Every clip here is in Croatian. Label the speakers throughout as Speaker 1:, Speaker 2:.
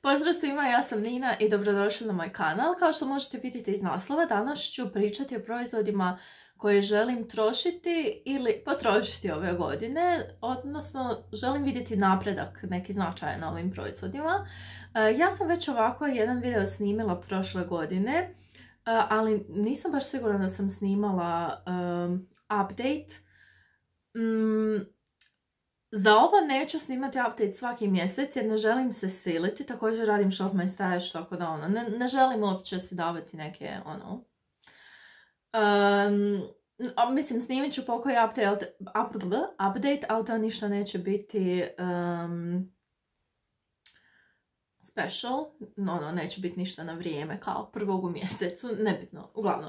Speaker 1: Pozdrav svima, ja sam Nina i dobrodošli na moj kanal. Kao što možete vidjeti iz naslova, danas ću pričati o proizvodima koje želim trošiti ili potrošiti ove godine, odnosno želim vidjeti napredak neki značajan na ovim proizvodima. Ja sam već ovako jedan video snimila prošle godine, ali nisam baš sigurna da sam snimala update. Za ovo neću snimati update svaki mjesec jer ne želim se siliti, također radim shop my stash, tako da ne želim uopće si davati neke mislim, snimit ću pokoji update, ali to ništa neće biti special, neće biti ništa na vrijeme kao prvog u mjesecu, nebitno, uglavnom.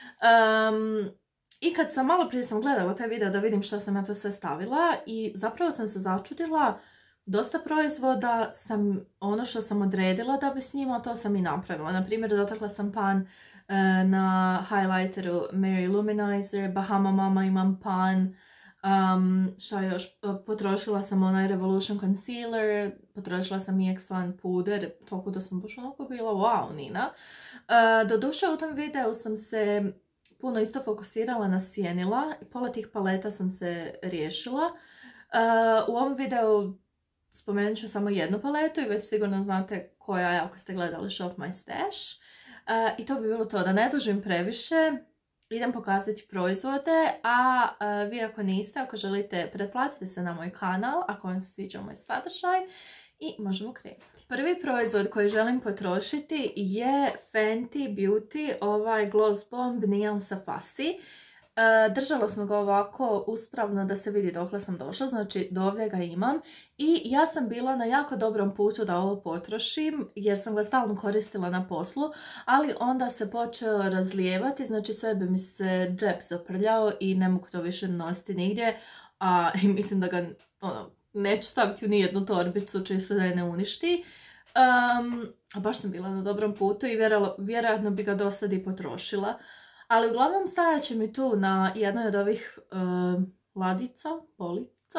Speaker 1: I kad sam malo prije gledala taj video da vidim što sam ja to sve stavila i zapravo sam se začudila, dosta proizvoda sam, ono što sam odredila da bi snimala, to sam i napravila. Naprimjer, dotakla sam pan na highlighteru Mary Luminizer, Bahama Mama imam pan, šta još, potrošila sam onaj Revolution Concealer, potrošila sam EX1 puder, toliko da sam baš onako bila, wow, Nina. Doduše u tom videu sam se puno isto fokusirala na sjenila i pola tih paleta sam se riješila. U ovom videu spomenut ću samo jednu paletu i već sigurno znate koja je ako ste gledali Shop My Stash. I to bi bilo to, da ne dužim previše. Idem pokazati proizvode, a vi ako niste, ako želite, pretplatite se na moj kanal ako vam se sviđa moj sadržaj i možemo krenuti. Prvi proizvod koji želim potrošiti je Fenty Beauty, ovaj Gloss Bomb Nijansa Fussy. Držala sam ga ovako uspravno da se vidi dokle sam došla, znači do ovdje ga imam. I ja sam bila na jako dobrom putu da ovo potrošim jer sam ga stalno koristila na poslu, ali onda se počeo razlijevati, znači sve bi mi se džep zaprljao i ne mogu to više nositi nigdje. I mislim da ga neću staviti u nijednu torbicu čisto da je ne uništi. Baš sam bila na dobrom putu i vjerojatno bi ga dosad i potrošila. Ali uglavnom stajat će mi tu na jednoj od ovih polica.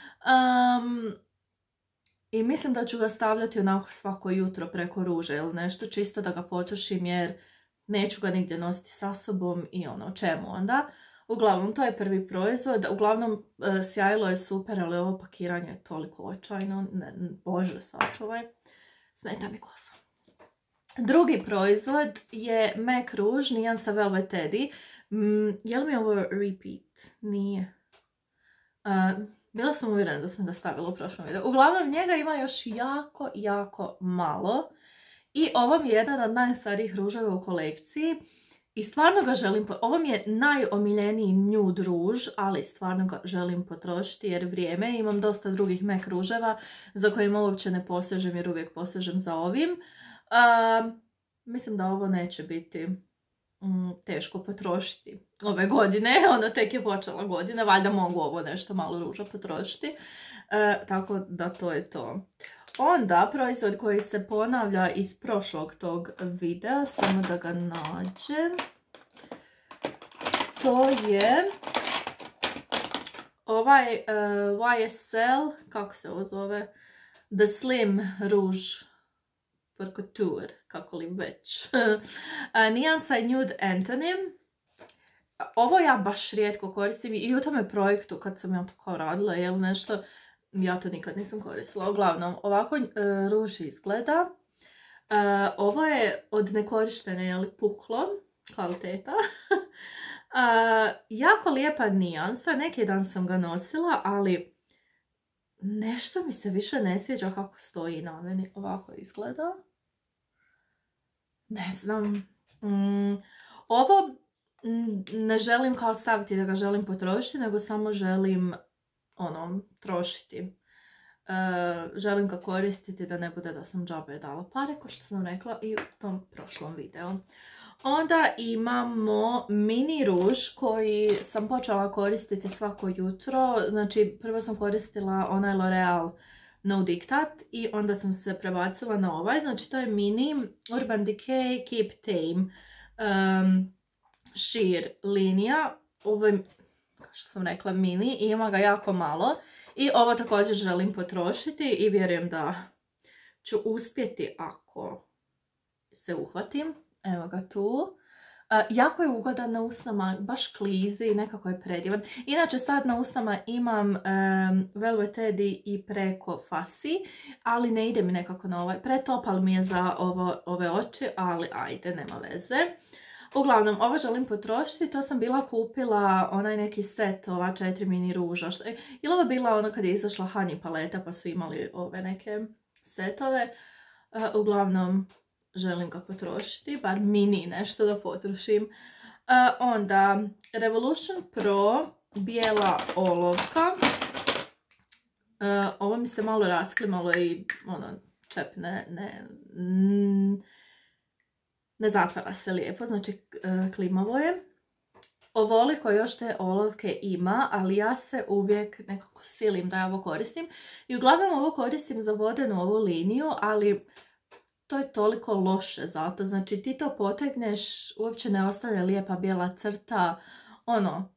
Speaker 1: I mislim da ću ga stavljati onako svako jutro preko ruže ili nešto, čisto da ga potrošim jer neću ga nigdje nositi sa sobom i čemu onda. Uglavnom, to je prvi proizvod. Uglavnom, sjajilo je super, ali ovo pakiranje je toliko očajno. Bože, sačuvaj. Smeta mi kosa. Drugi proizvod je MAC Rouge Nijansa Velvet Teddy. Je li mi ovo repeat? Nije. Bila sam uvjerena da sam ga stavila u prošlom videu. Uglavnom, njega ima još jako malo. I ovo mi je jedan od najstarijih ruževa u kolekciji. I stvarno ga želim, ovo mi je najomiljeniji nude ruž, ali stvarno ga želim potrošiti jer vrijeme, imam dosta drugih MAC ruževa za kojima uopće ne posežem jer uvijek posežem za ovim. Mislim da ovo neće biti teško potrošiti ove godine, tek je počela godina, valjda mogu ovo nešto malo ruža potrošiti, tako da to je to. Onda, proizvod koji se ponavlja iz prošlog tog videa, samo da ga nađem, to je ovaj YSL, kako se ovo zove, The Slim Rouge pour Couture, kako li već, Nijansa Nude Antonym. Ovo ja baš rijetko koristim i u tome projektu kad sam ja to kao radila ili nešto, ja to nikad nisam koristila. Uglavnom, ovako ruž izgleda. Ovo je od nekorištene puklo kvaliteta. Jako lijepa nijansa. Neki dan sam ga nosila, ali nešto mi se više ne sviđa kako stoji na meni. Ovako izgleda. Ne znam. Ovo ne želim kao staviti da ga želim potrošiti, nego samo želim trošiti. Želim ga koristiti da ne bude da sam džabe dala pare, ko što sam rekla i u tom prošlom videu. Onda imamo mini ruž koji sam počela koristiti svako jutro. Znači, prvo sam koristila onaj L'Oreal No Diktat i onda sam se prebacila na ovaj. Znači, to je mini Urban Decay Keep Tame sheer linija. Ovo je, kao što sam rekla, mini i ima ga jako malo. I ovo također želim potrošiti i vjerujem da ću uspjeti ako se uhvatim. Evo ga tu. Jako je ugodan na usnama, baš klizi i nekako je predivan. Inače sad na usnama imam Velvet Eddy i preko Fasi, ali ne ide mi nekako na ovaj. Pretopal mi je za ove oči, ali ajde, nema veze. Uglavnom, ovo želim potrošiti, to sam bila kupila onaj neki set, ova 4 mini ruža. Ili ovo bila ono kad je izašla Honey paleta pa su imali ove neke setove. Uglavnom, želim ga potrošiti, bar mini nešto da potrošim. Onda, Revolution Pro bijela olovka. Ovo mi se malo rasklimalo i ono, čep ne zatvara se lijepo, znači klimavo je. Ovoliko još te olovke ima, ali ja se uvijek nekako silim da ja ovo koristim. I uglavnom ovo koristim za vodenu ovu liniju, ali to je toliko loše zato. Znači ti to potegneš, uopće ne ostane lijepa bijela crta. Ono,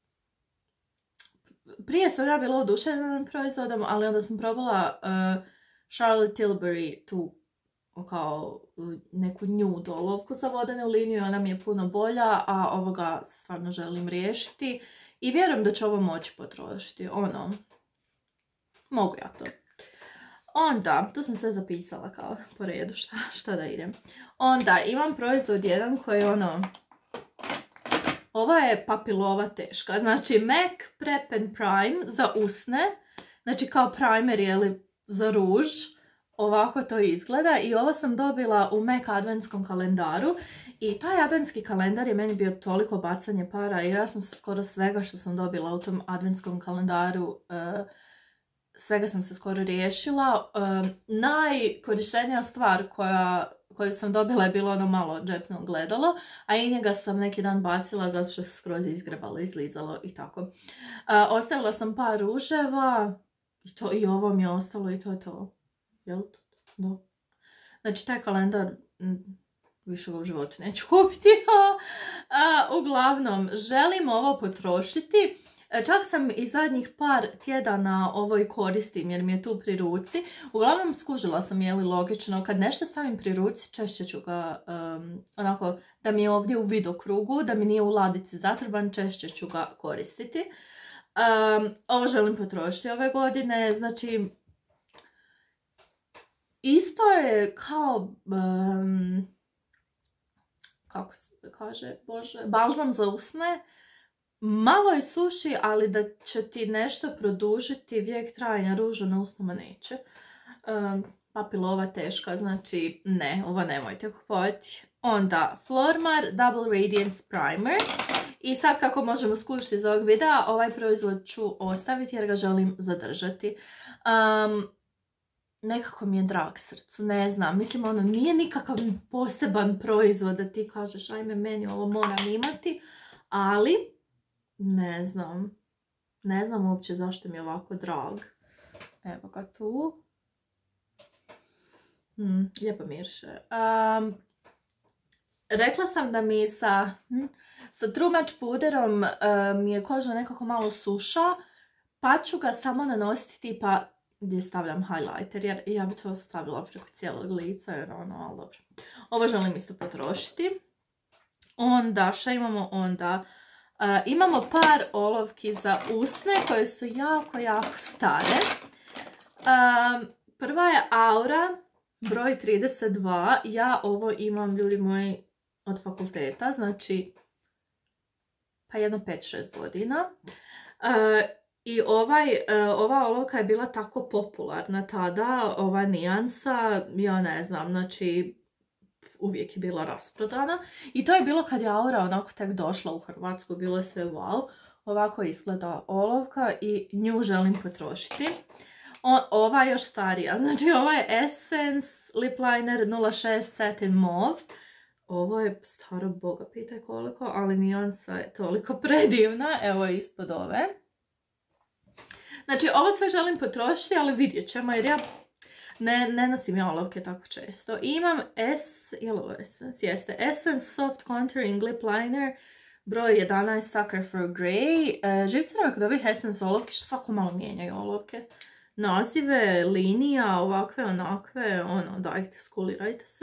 Speaker 1: prije sam ja bila oduševljena proizvodom, ali onda sam probala Charlotte Tilbury tu kao neku nude olovku za vodenu liniju, ona mi je puno bolja, a ovoga stvarno želim riješiti i vjerujem da ću ovo moći potrošiti. Ono, mogu ja to. Onda, tu sam sve zapisala kao po redu šta da idem. Onda imam proizvod jedan koji ono, ova je papilova teška, znači MAC Prep and Prime za usne, znači kao primer je za ruž. Ovako to izgleda i ovo sam dobila u MAC adventskom kalendaru i taj adventski kalendar je meni bio toliko bacanje para i ja sam skoro svega što sam dobila u tom adventskom kalendaru, svega sam se skoro riješila. Najkorištenija stvar koju sam dobila je bilo ono malo džepno gledalo, a i njega sam neki dan bacila zato što se skroz izgrebalo, izlizalo i tako. Ostavila sam par ruževa i ovo mi je ostalo i to je to. Jel to? Da. Znači taj kalendar više ga u životu neću kupiti. Uglavnom, želim ovo potrošiti. Čak sam i zadnjih par tjedana ovo i koristim jer mi je tu pri ruci. Uglavnom skužila sam, je li logično, kad nešto stavim pri ruci, češće ću ga, onako, da mi je ovdje u vidokrugu, da mi nije u ladici zatrban, češće ću ga koristiti. Ovo želim potrošiti ove godine, znači, isto je kao, kako se kaže, bože, balzam za usne. Malo je suši, ali da će ti nešto produžiti vijek trajanja ruža na usnama neće. Papilova teška, znači ne, ovo nemojte kupovati. Onda Flormar Double Radiance Primer. I sad kako možemo skušati iz ovog videa, ovaj proizvod ću ostaviti jer ga želim zadržati. Nekako mi je drag srcu, ne znam, mislim ono nije nikakav poseban proizvod da ti kažeš ajme meni ovo moram imati, ali ne znam uopće zašto mi je ovako drag. Evo ga tu. Lijepo mirše. Rekla sam da mi sa True Match puderom mi je koža nekako malo suša, pa ću ga samo nanositi tipa gdje stavljam highlighter, jer ja bi to stavila preko cijelog lica, jer ono, ali dobro. Ovo želim isto potrošiti. Onda, šta imamo onda? Imamo par olovki za usne koje su jako stare. Prva je Aura, broj 32. Ja ovo imam, ljudi moji, od fakulteta, znači pa jedno 5-6 godina. I ova olovka je bila tako popularna tada, ova nijansa, ja ne znam, znači uvijek je bila rasprodana. I to je bilo kad je Aura onako tek došla u Hrvatsku, bilo je sve wow. Ovako izgleda olovka i nju želim potrošiti. Ova je još starija, znači ova je Essence Lip Liner 06 Satin Mauve. Ovo je staro boga pitaj koliko, ali nijansa je toliko predivna, evo je ispod ove. Znači, ovo sve želim potrošiti, ali vidjet ćemo jer ja ne nosim ja olovke tako često. I imam Essence Soft Contouring Lip Liner, broj 11 Sucker for Grey. Živcira me kod ovih Essence olovki što svako malo mijenjaju olovke. nazive linija, ovakve, onakve, ono, dajte, skulirajte se.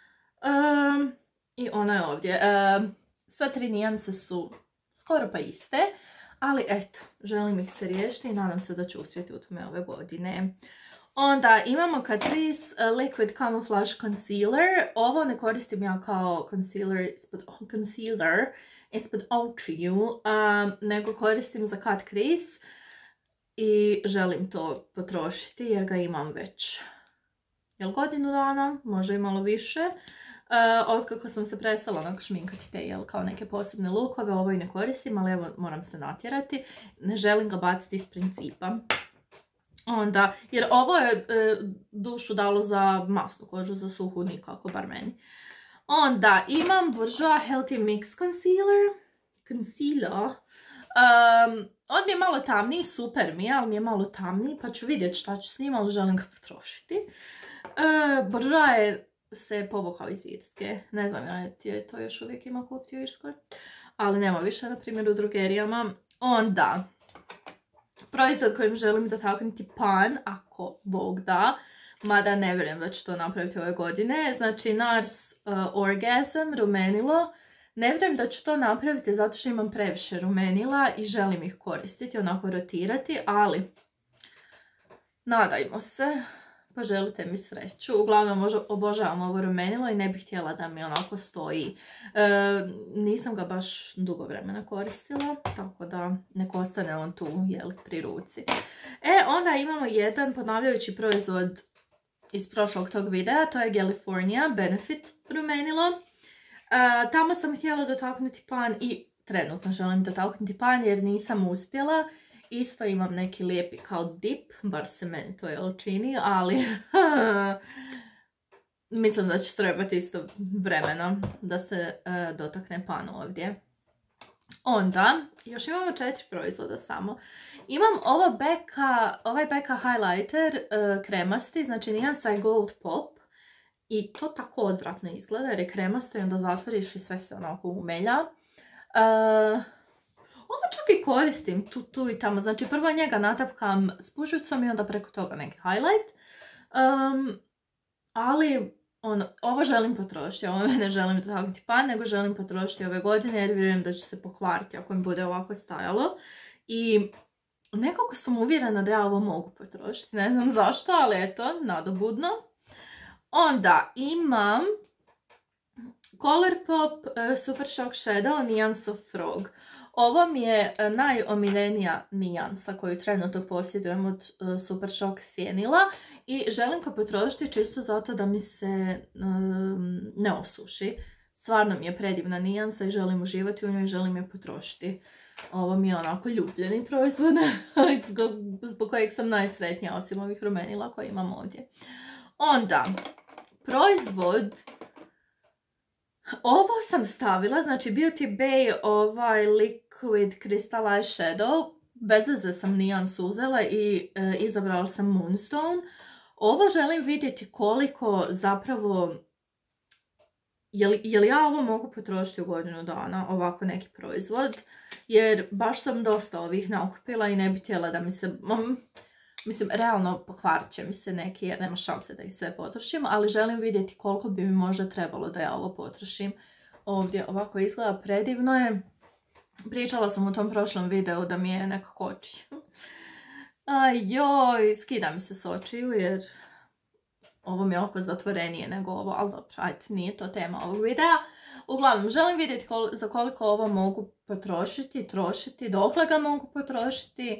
Speaker 1: I ona je ovdje. Sve 3 nijanse su skoro pa iste, ali eto, želim ih se riješiti i nadam se da ću uspjeti u tome ove godine. Onda imamo Catrice Liquid Camouflage Concealer. Ovo ne koristim ja kao concealer ispod očiju, nego koristim za cut crease i želim to potrošiti jer ga imam već godinu dana, možda i malo više. Otkako sam se prestala onako šminkati te kao neke posebne lukove, ovo i ne koristim, ali evo moram se natjerati. Ne želim ga baciti iz principa. Onda, jer ovo je dušu dalo za masnu kožu, za suhu nikako, bar meni. Onda imam Bourjois Healthy Mix Concealer. On mi je malo tamniji, super mi je, ali mi je malo tamniji, pa ću vidjeti šta ću s njim, ali želim ga potrošiti. Bourjois se povukao iz Irske. Ne znam, je to još uvijek ima kupiti u Irskoj. Ali nema više, na primjer, u drogerijama. Onda, proizvod kojim želim dotaknuti pan, ako Bog da, mada ne vjerujem da ću to napraviti ove godine. Znači, NARS Orgasm rumenilo. Ne vjerujem da ću to napraviti zato što imam previše rumenila i želim ih koristiti, onako rotirati, ali nadajmo se. Poželite mi sreću. Uglavnom obožavam ovo rumenilo i ne bih htjela da mi onako stoji. Nisam ga baš dugo vremena koristila, tako da nek ostane on tu pri ruci. Onda imamo jedan ponavljajući proizvod iz prošlog tog videa, to je California Benefit rumenilo. Tamo sam htjela dotaknuti pan i trenutno želim dotaknuti pan jer nisam uspjela. Isto imam neki lijepi kao dip, bar se meni to čini, ali mislim da će trebati isto vremena da se dotakne pan ovdje. Onda, još imamo 4 proizvoda samo. Imam ovaj Becca highlighter kremasti, znači nijansa Gold Pop. I to tako odvratno izgleda jer je kremasto i onda zatvoriš i sve se onako umelja. Ovo čak i koristim tu i tamo. Znači prvo njega natapkam s pužicom i onda preko toga neki highlight. Ali ovo želim potrošiti. Ovo ne želim dotaknuti pan, nego želim potrošiti ove godine jer vjerujem da će se pokvariti ako mi bude ovako stajalo. I nekako sam uvjerena da ja ovo mogu potrošiti. Ne znam zašto, ali eto, nadobudno. Onda imam Colourpop Super Shock Shadow Niance of Frog. Ovo mi je najomiljenija nijansa koju trenutno posjedujem od Super Shock sjenila i želim ga potrošiti čisto zato da mi se ne osuši. Stvarno mi je predivna nijansa i želim uživati u njoj i želim je potrošiti. Ovo mi je onako ljubljeni proizvod zbog kojeg sam najsretnija osim ovih rumenila koje imam ovdje. Onda, proizvod, ovo sam stavila, znači Beauty Bay ovaj Liquid Crystal Eyeshadow, bez veze sam nijansu uzela i izabrala sam Moonstone. Ovo želim vidjeti koliko zapravo, je li ja ovo mogu potrošiti u godinu dana, ovako neki proizvod, jer baš sam dosta ovih nakupila i ne bi htjela da mi se... Mislim, realno pokvarit će mi se neki jer nema šanse da ih sve potrošim, ali želim vidjeti koliko bi mi možda trebalo da ja ovo potrošim. Ovdje ovako izgleda, predivno je. Pričala sam u tom prošlom videu da mi je nekako oči. Joj, skida mi se s očiju jer ovo mi je oko zatvorenije nego ovo, ali dobro, ajde, nije to tema ovog videa. Uglavnom, želim vidjeti za koliko ovo mogu potrošiti, trošiti, dokle ga mogu potrošiti.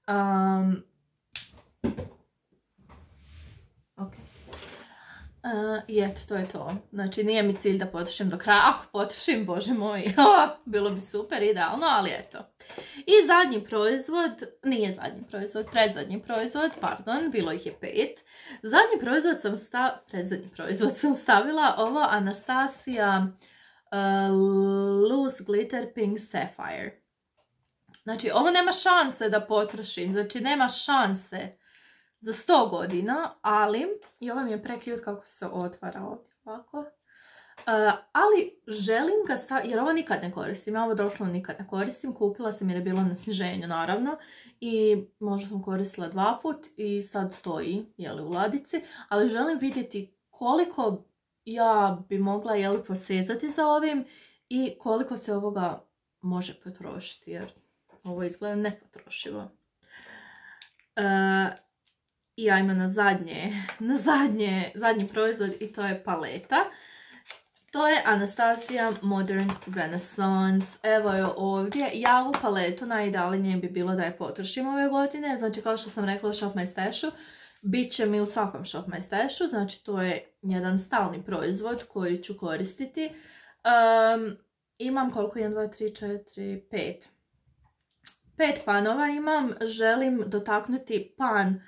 Speaker 1: I eto, to je to. Znači, nije mi cilj da potrošim do kraja. Ako potrošim, bože moj, bilo bi super, idealno, ali eto. I zadnji proizvod, nije zadnji proizvod, predzadnji proizvod, pardon, bilo ih je 5. Predzadnji proizvod sam stavila ovo Anastasia Loose Glitter Pink Sapphire. Znači, ovo nema šanse da potrošim, znači nema šanse za 100 godina, ali i ovo mi je prekjut kako se otvara ovdje ovako. Ali želim ga staviti, jer ovo nikad ne koristim, ja ovo doslovno nikad ne koristim, kupila sam jer je bilo na sniženju naravno i možda sam koristila 2 put i sad stoji u ladici, ali želim vidjeti koliko ja bi mogla posezati za ovim i koliko se ovoga može potrošiti, jer ovo izgleda nepotrošivo. I ajmo na zadnji proizvod i to je paleta. To je Anastasia Modern Renaissance. Evo je ovdje. Ja ovu paletu najidealnije bi bilo da je potrošim ove godine. Znači kao što sam rekla u Shop My Stashu, bit će mi u svakom Shop My Stashu. Znači to je jedan stalni proizvod koji ću koristiti. Imam koliko? 1, 2, 3, 4, 5. 5 panova imam. Želim dotaknuti pan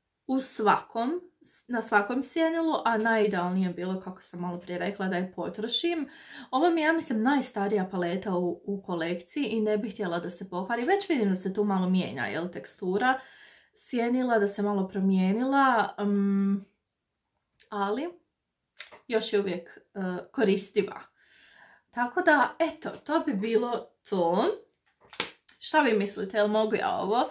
Speaker 1: na svakom sjenilu, a najidealnije je bilo, kako sam malo prije rekla, da je potrošim. Ovo mi je, ja mislim, najstarija paleta u kolekciji i ne bih htjela da se pokvari. Već vidim da se tu malo mijenja, tekstura sjenila, da se malo promijenila, ali još je uvijek koristiva. Tako da, eto, to bi bilo to. Šta vi mislite, jel mogu ja ovo?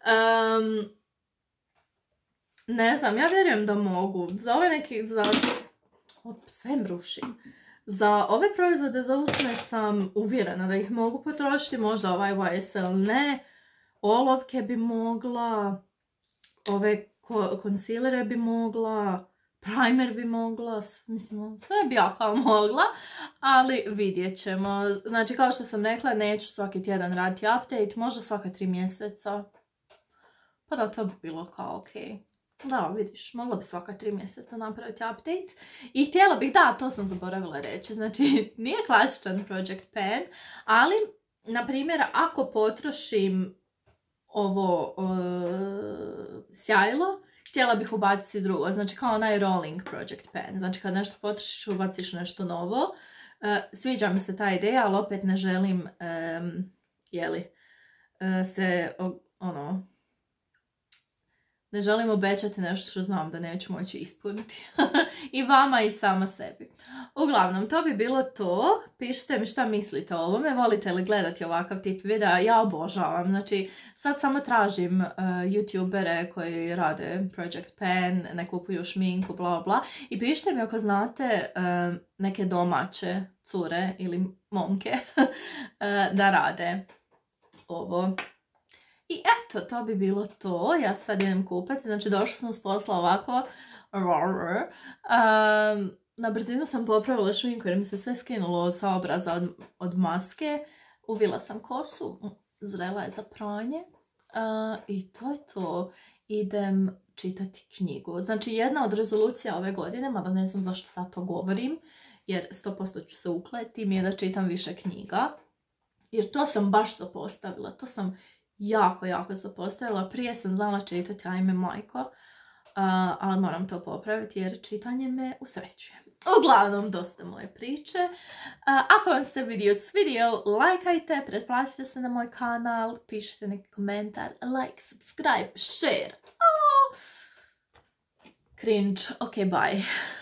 Speaker 1: Ne znam, ja vjerujem da mogu. Za ove neki... sve brušim. Za ove proizvode za usne sam uvjerena da ih mogu potrošiti. Možda ovaj YSL ne. Olovke bi mogla. Ove concealere bi mogla. Primer bi mogla. Mislim, sve bi ja kao mogla. Ali vidjet ćemo. Znači, kao što sam rekla, neću svaki tjedan raditi update. Možda svaka 3 mjeseca. Pa da, to bi bilo kao okej. Da, vidiš, mogla bi svaka 3 mjeseca napraviti update. I htjela bih, da, to sam zaboravila reći, znači nije klasičan Project Pan, ali, na primjer, ako potrošim ovo sjajilo, htjela bih ubaciti drugo, znači kao onaj rolling Project Pan, znači kad nešto potrošiš, ubaciš nešto novo. Sviđa mi se ta ideja, ali opet ne želim, ne želim obećati nešto što znam da neću moći ispuniti. I vama i sama sebi. Uglavnom, to bi bilo to. Pišite mi šta mislite o ovome. Volite li gledati ovakav tip videa? Ja obožavam. Znači, sad samo tražim youtubere koji rade Project Pan, ne kupuju šminku, bla bla. I pišite mi ako znate neke domaće cure ili momke da rade ovo. I eto, to bi bilo to. Ja sad idem kupati. Znači, došla sam s posla ovako. Na brzinu sam popravila šminku jer mi se sve skinulo sa obraza od maske. Uvila sam kosu. Zrela je za pranje. I to je to. Idem čitati knjigu. Znači, jedna od rezolucija ove godine, mada ne znam zašto sad to govorim, jer 100% ću se ukleti, mi je da čitam više knjiga. Jer to sam baš zapostavila. To sam jako zapostavila. Prije sam znala čitati, ajme majko, ali moram to popraviti jer čitanje me usrećuje. Uglavnom, dosta moje priče. Ako vam se video svidio, lajkajte, pretplatite se na moj kanal, pišite neki komentar, like, subscribe, share. Cringe. Ok, bye.